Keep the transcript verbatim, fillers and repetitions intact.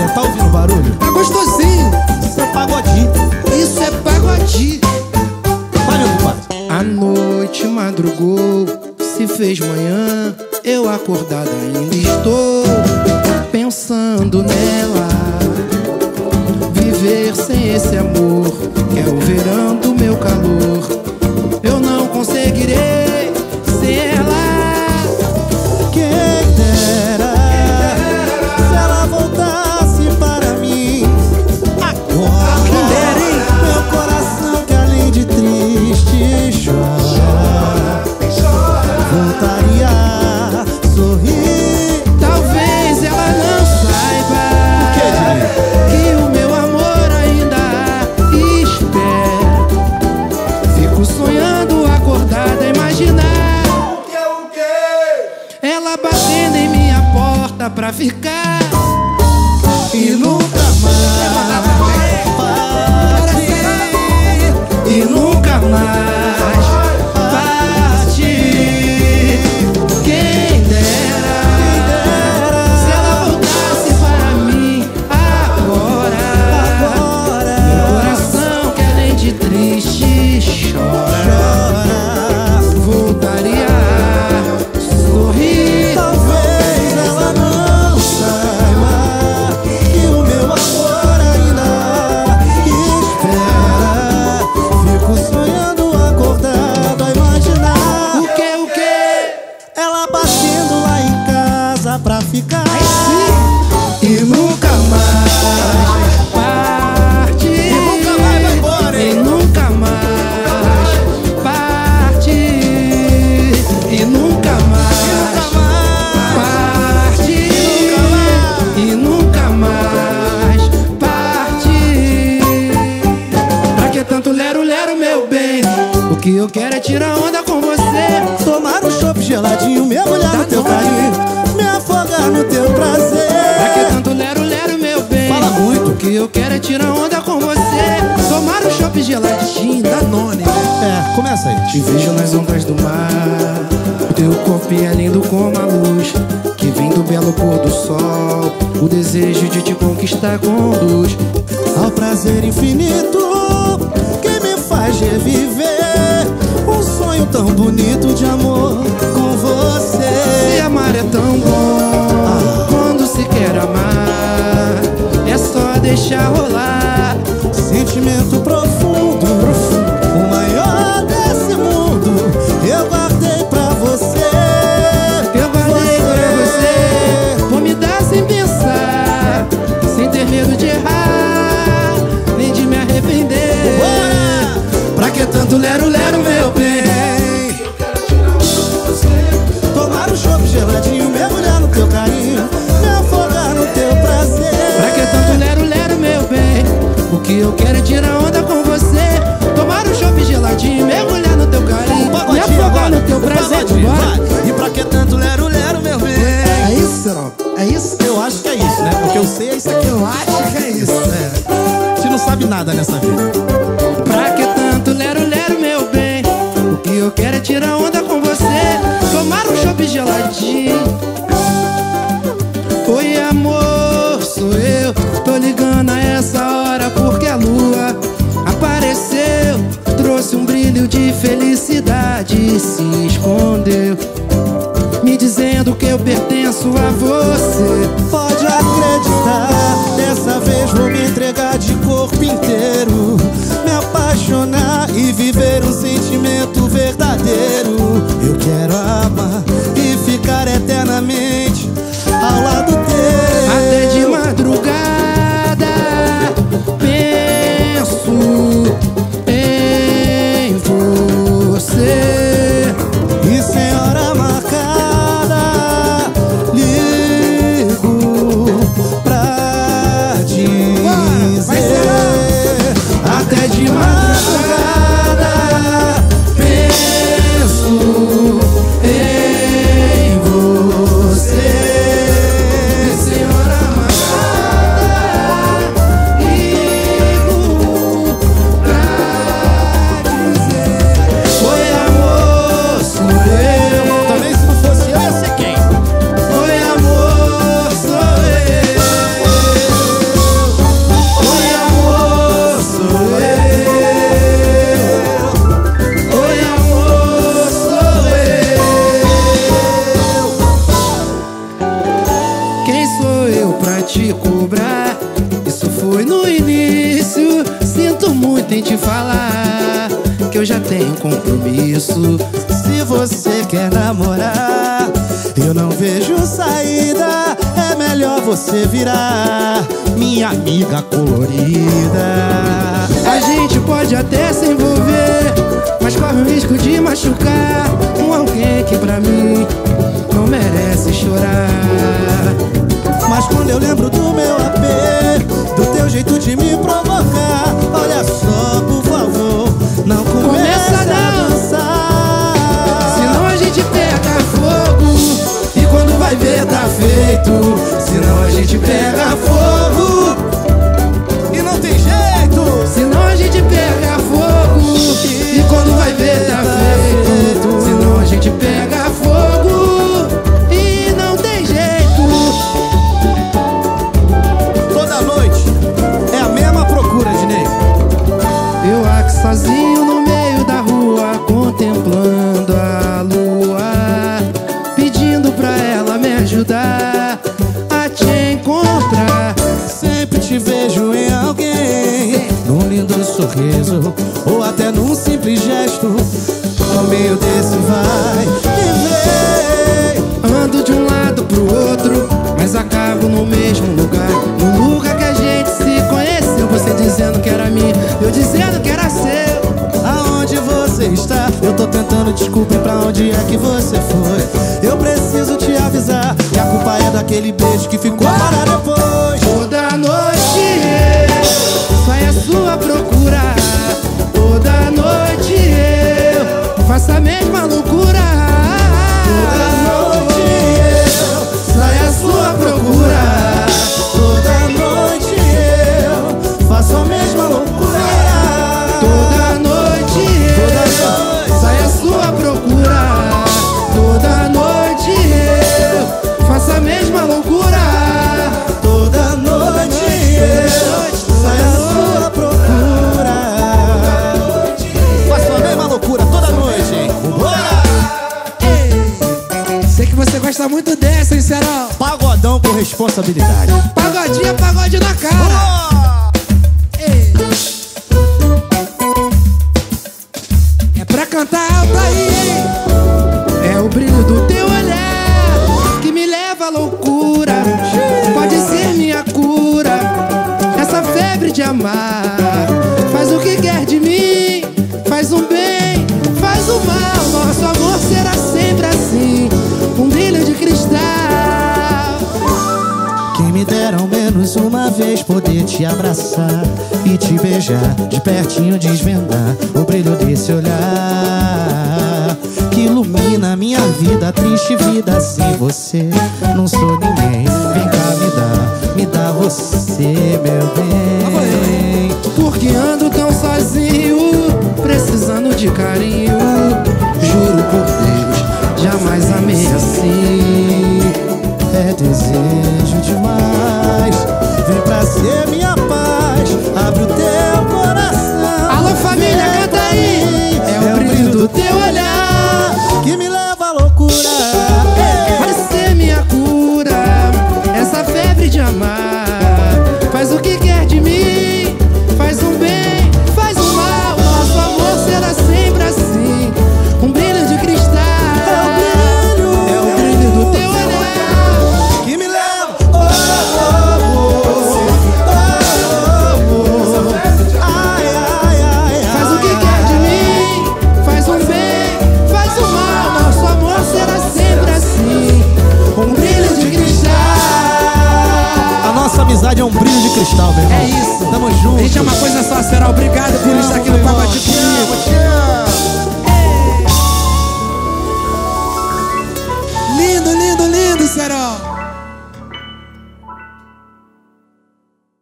mulher, tá ouvindo o barulho? Tá gostosinho. Isso é pagodinho. Isso é pagodinho. Vai, meu compadre. A noite madrugou, se fez manhã, eu acordado ainda estou pensando nela. Viver sem esse amor, que é o verão do meu calor, eu não conseguirei sem ela. Quem dera, se ela voltasse para mim agora. Quem dera, hein? Meu coração que além de triste chora, voltaria a sorrir. Talvez ela não saiba que o meu amor ainda espera. Fico sonhando acordada, imaginar O que, o que? ela batendo em minha porta pra ficar E nunca mais partir. e nunca mais partir. Quem dera se ela voltasse para mim agora. Meu coração que além de triste chora, voltaria a sorrir. Talvez ela não saiba que o meu amor ainda espera. Fico sonhando acordado a imaginar O que, o que? ela batendo lá em casa pra ficar. E nunca mais partir. E nunca mais vai embora, E hein? nunca mais partir. E nunca mais partir. E nunca mais partir. Pra que tanto lero, lero, meu bem? O que eu quero é tirar onda com você. Tomar um chopp geladinho, mergulhar no teu carinho, me afogar no teu prazer. Pra que tanto lero, lero, meu bem? Fala muito. O que eu quero é tirar onda com você. Tomar um chopp geladinho da None. É, começa aí. Te vejo nas ondas do mar. O teu corpo é lindo como a luz que vem do belo pôr do sol. O desejo de te conquistar conduz Ao prazer infinito que me faz reviver um sonho tão bonito de amor com você. Se amar é tão bom quando se quer amar, é só deixar rolar. Sentimento profundo, o maior desse mundo, eu guardei pra você. Eu guardei pra você, vou me dar sem pensar, sem ter medo de errar, nem de me arrepender. Pra que tanto lero, lero, meu bem? Tomar um chopp geladinho, mergulhar no teu carinho, me afogar no teu prazer. Pra que tanto lero, lero, meu bem? O que eu quero é tirar onda com você. Tomar um chopp geladinho, mergulhar no teu carinho, me afogar no teu prazer. Bora. E pra que tanto lero, lero, meu bem? É isso, Serol? É isso? Eu acho que é isso, né? Porque eu sei é isso aqui. Eu acho que é isso. É. Você não sabe nada nessa vida. Pra que tanto lero, lero, meu bem? O que eu quero é tirar onda com você. Tomar um chopp geladinho. Oi, amor, sou eu. Tô ligando a essa hora porque a lua apareceu. Trouxe um brilho de felicidade e se escondeu, me dizendo que eu pertenço a você. Pode acreditar, dessa vez vou me entregar de corpo inteiro, me apaixonar e viver um sentimento verdadeiro. Eu quero amar e ficar eternamente ao lado teu. Até de madrugada penso em você. E sem hora marcada ligo pra dizer. Até de madrugada penso em eu já tenho compromisso. Se você quer namorar, eu não vejo saída. É melhor você virar minha amiga colorida. A gente pode até se envolver, mas corre o risco de machucar um alguém que pra mim não merece chorar. Mas quando eu lembro do meu A P, do teu jeito de me provocar, olha só, por favor, não comece a dançar. Senão a gente pega fogo, e quando vai ver tá feito. Senão a gente pega fogo, e não tem jeito. senão a gente pega fogo, e quando vai ver tá feito. Senão a gente pega fogo, e não tem jeito. Toda noite é a mesma procura, Dinei. Eu aqui sozinho no meio da rua, contemplando a lua, pedindo pra ela me ajudar a te encontrar. Sempre te vejo em alguém, num lindo sorriso, ou até num simples gesto. No meio desse vai e vem, Ando de um lado pro outro, mas acabo no mesmo lugar, no lugar que a gente se conheceu. Você dizendo que era minha, eu dizendo que era seu. aonde você está? Eu tô tentando desculpa, e pra onde é que você foi? Eu preciso te avisar que a culpa é daquele beijo que ficou para depois. Toda noite eu saio à sua procura, toda noite eu faço a mesma loucura. Toda noite eu saio à sua procura, toda noite eu faço a mesma loucura. Toda noite eu saio à sua procura, toda noite eu faço a mesma loucura. Toda noite eu saio à sua procura, faço a mesma loucura toda noite, hein? Bora! Sei que você gosta muito dessa, hein, Serol? Pagodão com responsabilidade. Pagodinho é pagode na cara. Bora! Ei. É pra cantar alto aí, hein? É o brilho do teu olhar que me leva à loucura. Pode ser minha cura, essa febre de amar. Faz o que quer de mim, faz um bem, faz o mal. Nosso amor será sempre assim, um brilho de cristal. Quem me dera ao menos uma vez poder te abraçar e te beijar, de pertinho desvendar o brilho desse olhar que ilumina a minha vida, triste vida sem você. Não sou ninguém, vem cá me dá, me dá você, meu bem. Porque ando tão sozinho, precisando de carinho. Juro por Deus, jamais amei assim. É desejo demais, vem pra ser minha paz, abre o teu coração. Alô família, canta aí. É o brilho do teu olhar que me leva à loucura. vai ser minha cura, essa febre de amar. Faz o que quer de mim, faz um bem, faz um mal. Nosso amor será sempre assim, um brilho de cristal. É o brilho do teu olhar Que me leva, oh, oh, oh, oh, oh, oh. Ai, ai, ai, Faz o que ai, quer de ai. mim, faz um bem, faz um mal. Nosso amor será sempre assim, um brilho de cristal. A nossa amizade é um brilho de cristal, meu irmão.